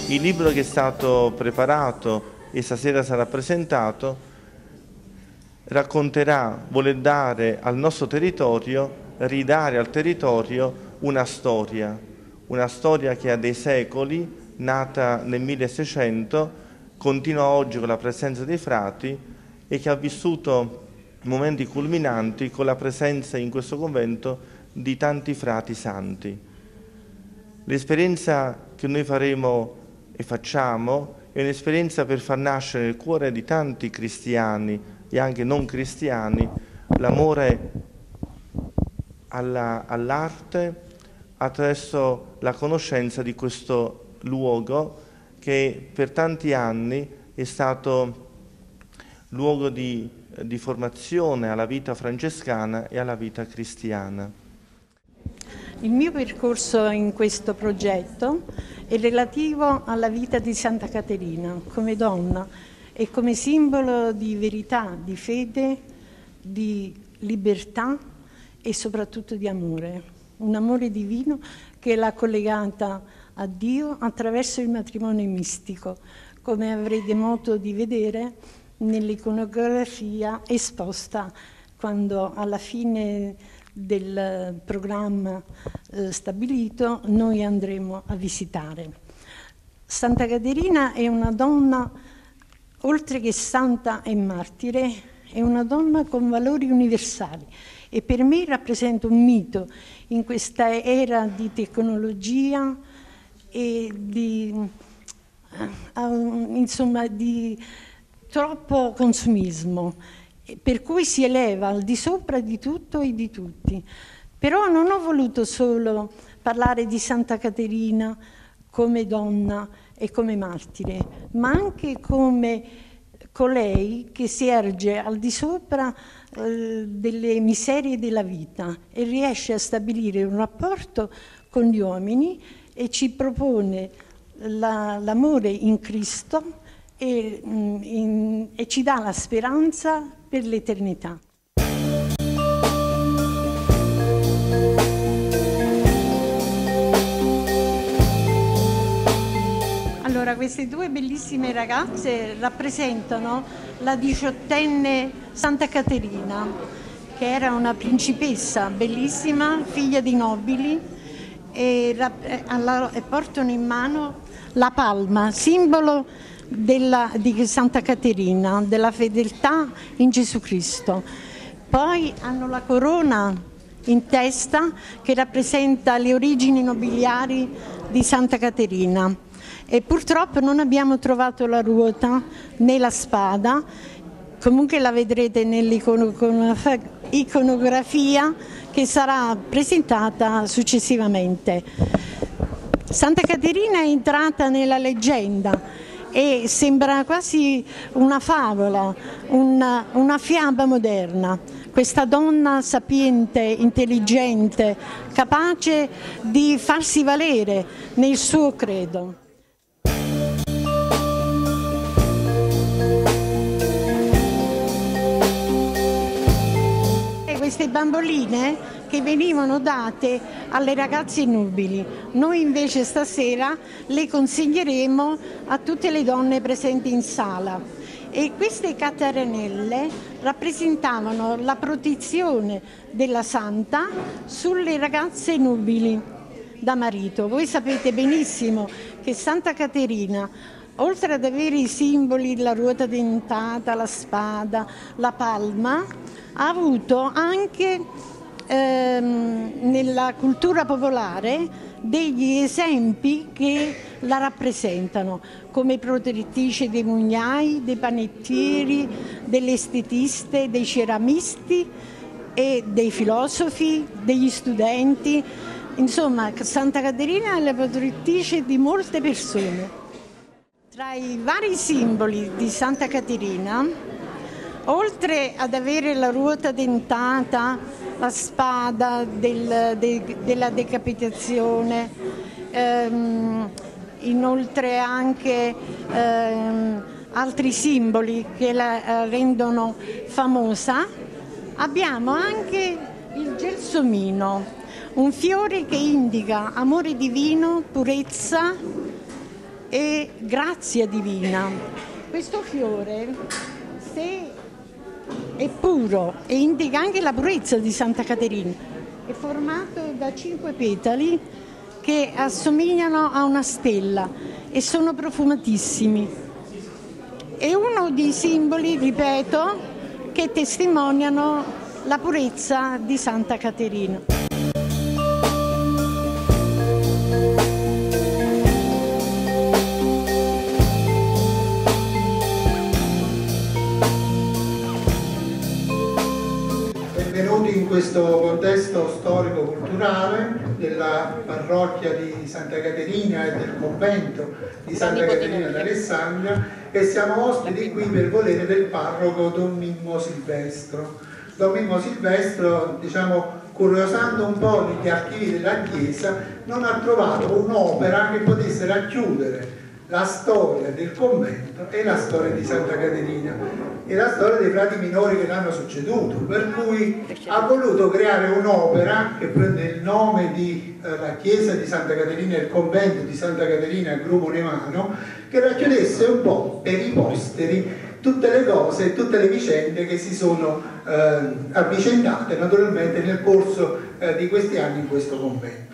Il libro che è stato preparato e stasera sarà presentato racconterà, vuole dare al nostro territorio, ridare al territorio una storia che ha dei secoli, nata nel 1600, continua oggi con la presenza dei frati e che ha vissuto momenti culminanti con la presenza in questo convento di tanti frati santi. L'esperienza che noi faremo e facciamo è un'esperienza per far nascere nel cuore di tanti cristiani e anche non cristiani l'amore all'arte attraverso la conoscenza di questo luogo che per tanti anni è stato luogo di formazione alla vita francescana e alla vita cristiana. Il mio percorso in questo progetto è relativo alla vita di Santa Caterina come donna e come simbolo di verità, di fede, di libertà e soprattutto di amore. Un amore divino che l'ha collegata a Dio attraverso il matrimonio mistico, come avrete modo di vedere nell'iconografia esposta quando alla fine del programma stabilito noi andremo a visitare. Santa Caterina è una donna, oltre che santa e martire, è una donna con valori universali e per me rappresenta un mito in questa era di tecnologia e di troppo consumismo, per cui si eleva al di sopra di tutto e di tutti. Però non ho voluto solo parlare di Santa Caterina come donna e come martire, ma anche come colei che si erge al di sopra delle miserie della vita e riesce a stabilire un rapporto con gli uomini e ci propone l'amore in Cristo e ci dà la speranza per l'eternità. Allora, queste due bellissime ragazze rappresentano la 18enne Santa Caterina, che era una principessa bellissima, figlia di nobili, e portano in mano la palma, simbolo di Santa Caterina, della fedeltà in Gesù Cristo. Poi hanno la corona in testa che rappresenta le origini nobiliari di Santa Caterina e purtroppo non abbiamo trovato la ruota né la spada, comunque la vedrete nell'iconografia che sarà presentata successivamente. Santa Caterina è entrata nella leggenda e sembra quasi una favola, una fiaba moderna. Questa donna sapiente, intelligente, capace di farsi valere nel suo credo. E queste bamboline che venivano date alle ragazze nubili. Noi invece stasera le consegneremo a tutte le donne presenti in sala. E queste catenelle rappresentavano la protezione della santa sulle ragazze nubili da marito. Voi sapete benissimo che Santa Caterina, oltre ad avere i simboli, la ruota dentata, la spada, la palma, ha avuto anche nella cultura popolare degli esempi che la rappresentano, come protettrice dei mugnai, dei panettieri, delle estetiste, dei ceramisti e dei filosofi, degli studenti. Insomma, Santa Caterina è la protettrice di molte persone. Tra i vari simboli di Santa Caterina, oltre ad avere la ruota dentata, la spada della decapitazione, inoltre anche altri simboli che la rendono famosa, abbiamo anche il gelsomino, un fiore che indica amore divino, purezza e grazia divina. Questo fiore, se è puro e indica anche la purezza di Santa Caterina, è formato da 5 petali che assomigliano a una stella e sono profumatissimi. È uno dei simboli, ripeto, che testimoniano la purezza di Santa Caterina. Benvenuti in questo contesto storico-culturale della parrocchia di Santa Caterina e del convento di Santa Caterina d'Alessandria, e siamo ospiti qui per volere del parroco Don Mimmo Silvestro. Don Mimmo Silvestro, diciamo, curiosando un po' negli archivi della Chiesa, non ha trovato un'opera che potesse racchiudere la storia del convento e la storia di Santa Caterina e la storia dei frati minori che l'hanno succeduto, per cui ha voluto creare un'opera che prende il nome di la chiesa di Santa Caterina e il convento di Santa Caterina a Grumo Nevano, che racchiudesse un po' per i posteri tutte le cose e tutte le vicende che si sono avvicendate naturalmente nel corso di questi anni in questo convento.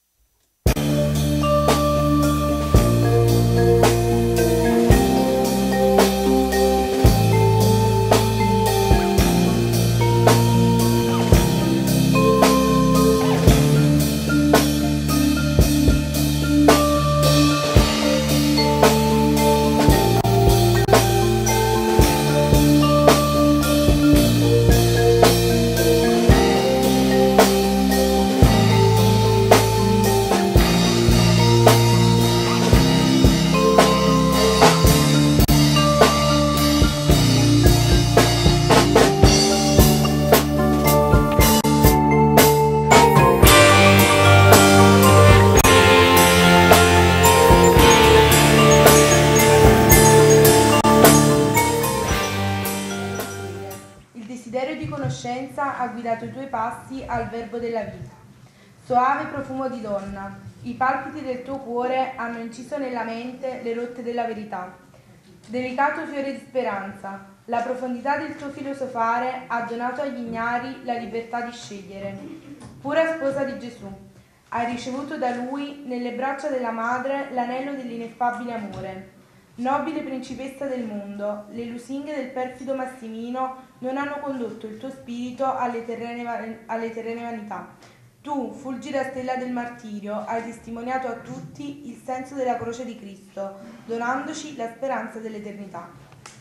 Ha guidato i tuoi passi al verbo della vita. Soave profumo di donna, i palpiti del tuo cuore hanno inciso nella mente le rotte della verità. Delicato fiore di speranza, la profondità del tuo filosofare ha donato agli ignari la libertà di scegliere. Pura sposa di Gesù, hai ricevuto da Lui, nelle braccia della Madre, l'anello dell'ineffabile amore. Nobile principessa del mondo, le lusinghe del perfido Massimino non hanno condotto il tuo spirito alle terrene vanità. Tu, fulgida stella del martirio, hai testimoniato a tutti il senso della croce di Cristo, donandoci la speranza dell'eternità.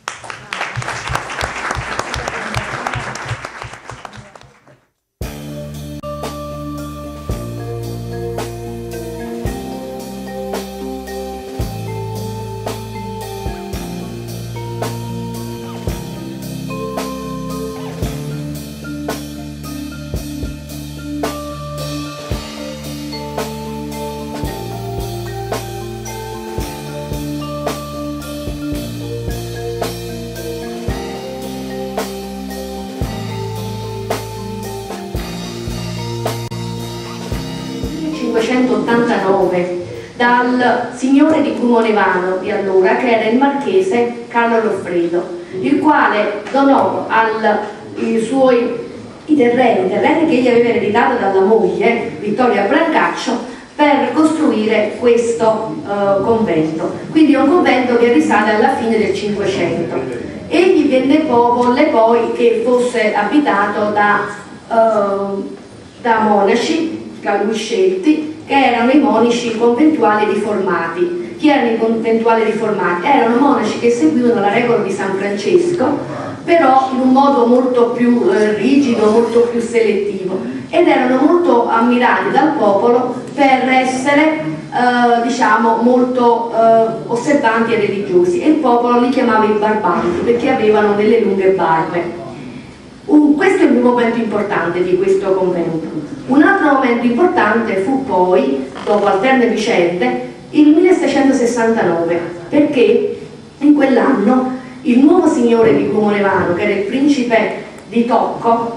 Dal signore di Grumo Nevano di allora, che era il marchese Carlo Loffredo, il quale donò i terreni che egli aveva ereditato dalla moglie Vittoria Brancaccio per costruire questo convento. Quindi è un convento che risale alla fine del Cinquecento. Egli volle poi che fosse abitato da monaci, da lui scelti, che erano i monaci conventuali riformati. Chi erano i conventuali riformati? Erano monaci che seguivano la regola di San Francesco, però in un modo molto più rigido, molto più selettivo, ed erano molto ammirati dal popolo per essere diciamo molto osservanti e religiosi, e il popolo li chiamava i barbanti perché avevano delle lunghe barbe. Questo è il momento importante di questo convento. Un altro momento importante fu poi, dopo alterne vicende, il 1669, perché in quell'anno il nuovo signore di Grumo Nevano, che era il principe di Tocco,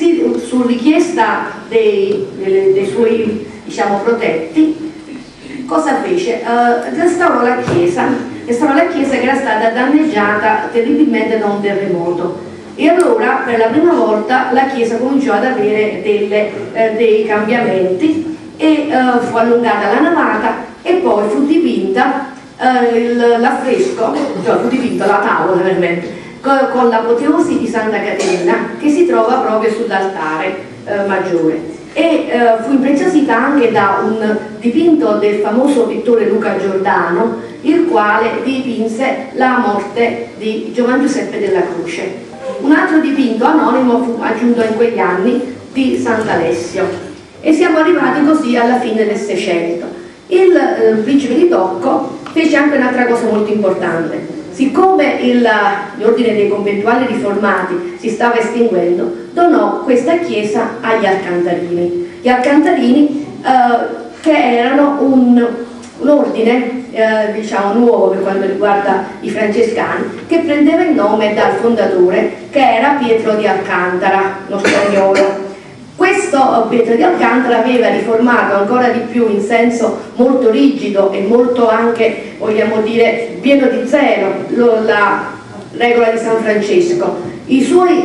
su richiesta dei suoi, diciamo, protetti, cosa fece? Restaurò la chiesa che era stata danneggiata terribilmente da un terremoto. E allora per la prima volta la chiesa cominciò ad avere dei cambiamenti e fu allungata la navata e poi fu dipinta l'affresco, cioè fu dipinta la tavola veramente, con l'apoteosi di Santa Caterina che si trova proprio sull'altare maggiore. E fu impreziosita anche da un dipinto del famoso pittore Luca Giordano, il quale dipinse la morte di Giovan Giuseppe della Croce. Un altro dipinto anonimo fu aggiunto in quegli anni di Sant'Alessio e siamo arrivati così alla fine del Seicento. Il principe di Tocco fece anche un'altra cosa molto importante. Siccome l'ordine dei conventuali riformati si stava estinguendo, donò questa chiesa agli Alcantarini. Gli Alcantarini che erano un ordine diciamo nuovo per quanto riguarda i francescani, che prendeva il nome dal fondatore, che era Pietro di Alcantara, lo spagnolo. Questo Pietro di Alcantara aveva riformato ancora di più in senso molto rigido e molto anche, vogliamo dire, pieno di zelo la regola di San Francesco. I suoi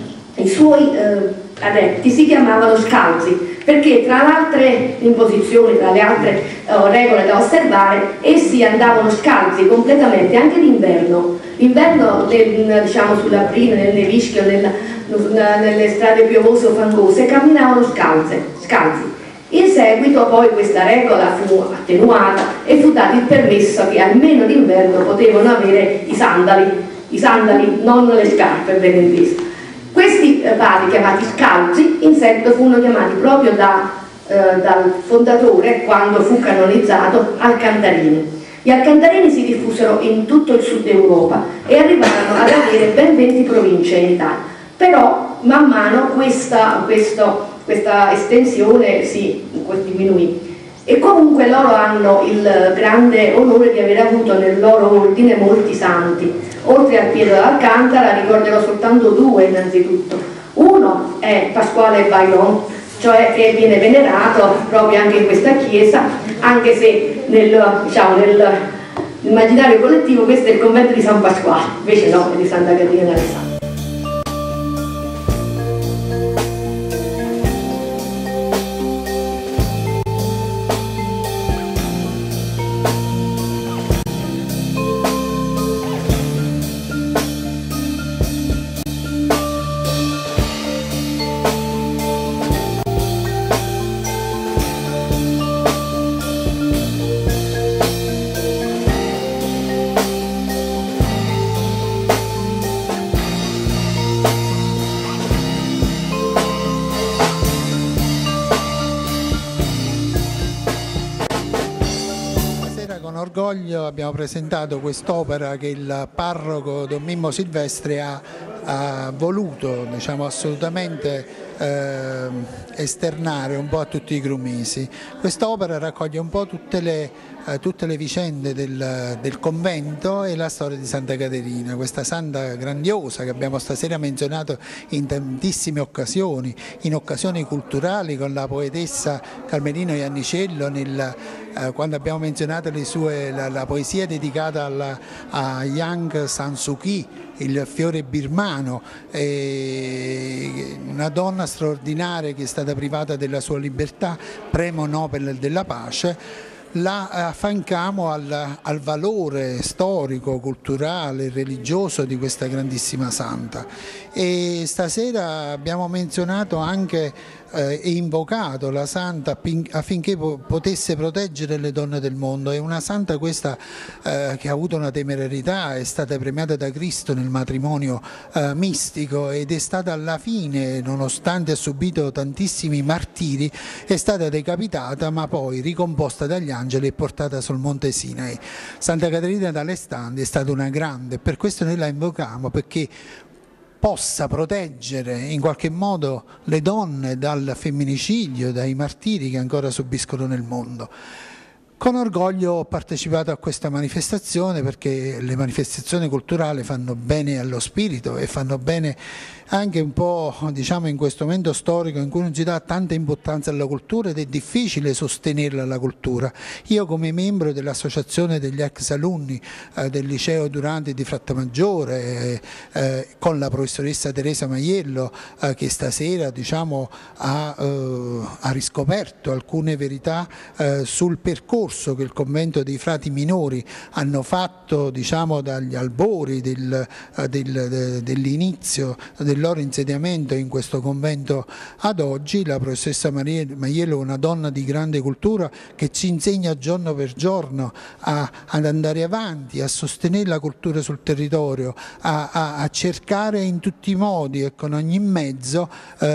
adepti si chiamavano scalzi, perché tra le altre imposizioni, tra le altre regole da osservare, essi andavano scalzi completamente anche d'inverno. L'inverno, diciamo sulla Brina, nel nevischio, nelle strade piovose o fangose, camminavano scalzi. In seguito poi questa regola fu attenuata e fu dato il permesso che almeno d'inverno potevano avere i sandali, non le scarpe, ben inteso. Questi padri, chiamati scalzi, in seguito furono chiamati proprio dal fondatore, quando fu canonizzato, Alcantarini. Gli Alcantarini si diffusero in tutto il sud Europa e arrivarono ad avere ben 20 province in Italia. Però man mano questa estensione si diminuì. E comunque loro hanno il grande onore di aver avuto nel loro ordine molti santi. Oltre a Pietro d'Alcantara ricorderò soltanto due innanzitutto. Uno è Pasquale Baillon, cioè che viene venerato proprio anche in questa chiesa, anche se nell'immaginario collettivo questo è il convento di San Pasquale, invece no, è di Santa Caterina d'Alessandria. Abbiamo presentato quest'opera che il parroco Don Mimmo Silvestri ha voluto, diciamo, assolutamente esternare un po' a tutti i grumisi. Quest'opera raccoglie un po' tutte le vicende del convento e la storia di Santa Caterina, questa santa grandiosa che abbiamo stasera menzionato in tantissime occasioni, in occasioni culturali con la poetessa Carmelina Iannicello, quando abbiamo menzionato la poesia dedicata a Aung San Suu Kyi, il fiore birmano, una donna straordinaria che è stata privata della sua libertà, premio Nobel della pace. La affianchiamo al valore storico, culturale, religioso di questa grandissima santa. E stasera abbiamo menzionato anche e invocato la santa affinché potesse proteggere le donne del mondo. È una santa questa che ha avuto una temerarietà, è stata premiata da Cristo nel matrimonio mistico ed è stata alla fine, nonostante ha subito tantissimi martiri, è stata decapitata ma poi ricomposta dagli angeli e portata sul monte Sinai. Santa Caterina d'Alessandria è stata una grande, per questo noi la invochiamo, perché possa proteggere in qualche modo le donne dal femminicidio, dai martiri che ancora subiscono nel mondo. Con orgoglio ho partecipato a questa manifestazione perché le manifestazioni culturali fanno bene allo spirito e fanno bene anche un po', diciamo, in questo momento storico in cui non si dà tanta importanza alla cultura ed è difficile sostenerla la cultura. Io come membro dell'associazione degli ex alunni del liceo Durante di Frattamaggiore con la professoressa Teresa Maiello che stasera, diciamo, ha riscoperto alcune verità sul percorso che il convento dei frati minori hanno fatto, diciamo, dagli albori dell'inizio del loro insediamento in questo convento ad oggi. La professoressa Maiello è una donna di grande cultura che ci insegna giorno per giorno ad andare avanti, a sostenere la cultura sul territorio, a cercare in tutti i modi e con ogni mezzo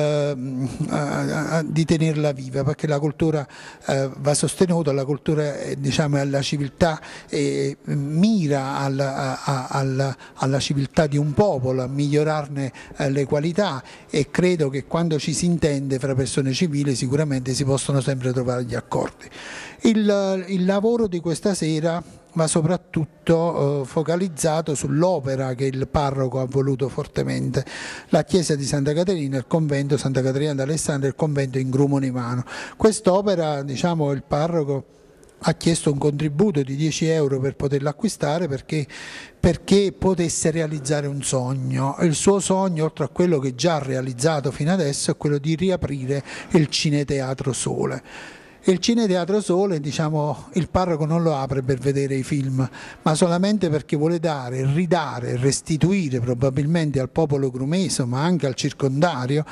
di tenerla viva, perché la cultura va sostenuta, la cultura diciamo, è alla civiltà, mira alla civiltà di un popolo, a migliorarne le qualità, e credo che quando ci si intende fra persone civili sicuramente si possono sempre trovare gli accordi. Il lavoro di questa sera va soprattutto focalizzato sull'opera che il parroco ha voluto fortemente, la chiesa di Santa Caterina, il convento Santa Caterina d'Alessandria e il convento in Grumonimano. Quest'opera, diciamo, il parroco ha chiesto un contributo di 10 euro per poterla acquistare perché potesse realizzare un sogno. Il suo sogno, oltre a quello che già ha realizzato fino adesso, è quello di riaprire il Cineteatro Sole. Il Cineteatro Sole, diciamo, il parroco non lo apre per vedere i film, ma solamente perché vuole dare, ridare, restituire probabilmente al popolo grumeso, ma anche al circondario,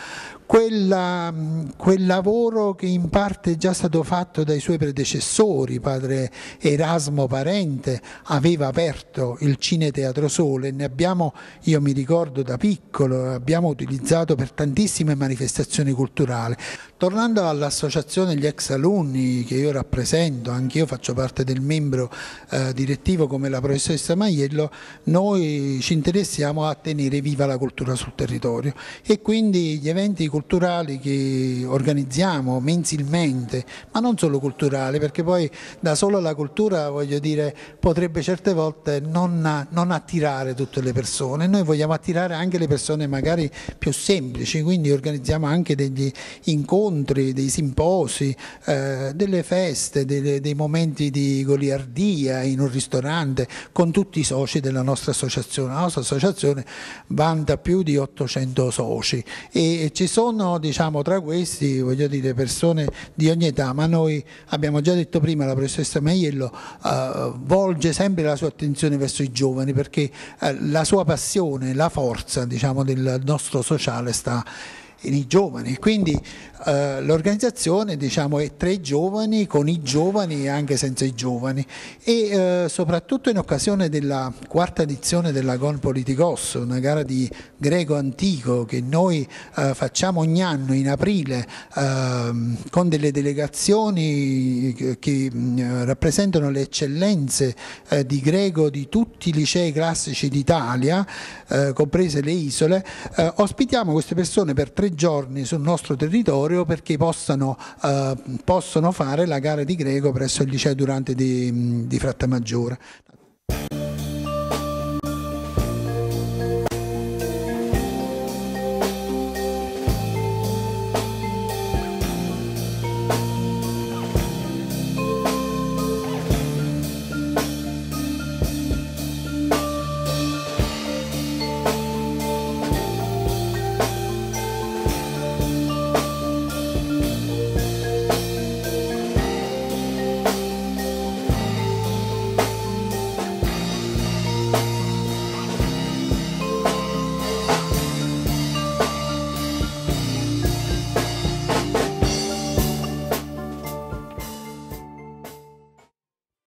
quel lavoro che in parte è già stato fatto dai suoi predecessori. Padre Erasmo Parente aveva aperto il Cineteatro Sole, ne abbiamo, io mi ricordo da piccolo, abbiamo utilizzato per tantissime manifestazioni culturali. Tornando all'associazione degli ex alunni che io rappresento, anch'io faccio parte del membro direttivo come la professoressa Maiello, noi ci interessiamo a tenere viva la cultura sul territorio e quindi gli eventi culturali che organizziamo mensilmente, ma non solo culturali, perché poi da solo la cultura, voglio dire, potrebbe certe volte non attirare tutte le persone. Noi vogliamo attirare anche le persone magari più semplici, quindi organizziamo anche degli incontri, dei simposi, delle feste, dei momenti di goliardia in un ristorante con tutti i soci della nostra associazione. La nostra associazione vanta più di 800 soci e ci sono, diciamo, tra questi, voglio dire, persone di ogni età, ma noi abbiamo già detto prima, la professoressa Maiello volge sempre la sua attenzione verso i giovani, perché la sua passione, la forza, diciamo, del nostro sociale sta nei giovani, quindi l'organizzazione, diciamo, è tra i giovani, con i giovani e anche senza i giovani, e soprattutto in occasione della quarta edizione dell'Agon Politikos, una gara di greco antico che noi facciamo ogni anno in aprile con delle delegazioni che rappresentano le eccellenze di greco di tutti i licei classici d'Italia, comprese le isole. Ospitiamo queste persone per 3 giorni sul nostro territorio perché possono fare la gara di greco presso il liceo Durante di Frattamaggiore.